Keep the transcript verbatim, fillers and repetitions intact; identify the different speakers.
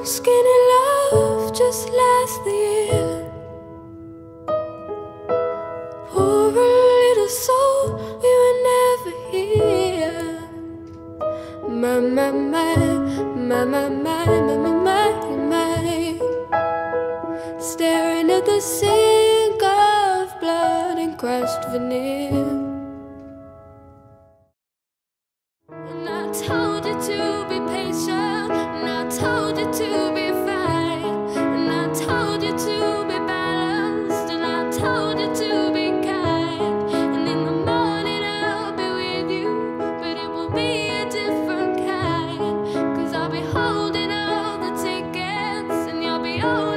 Speaker 1: skinny love just last the year. Poor little soul, we were never here. My, my, my, my, my, my, my, my, my, my. Staring at the sink of blood and crushed veneer. And I told you to be patient, and I told you to be fine, and I told you to be balanced, and I told you to be kind. And in the morning I'll be with you, but it will be a different kind, 'cause I'll be holding all the tickets, and you'll be holding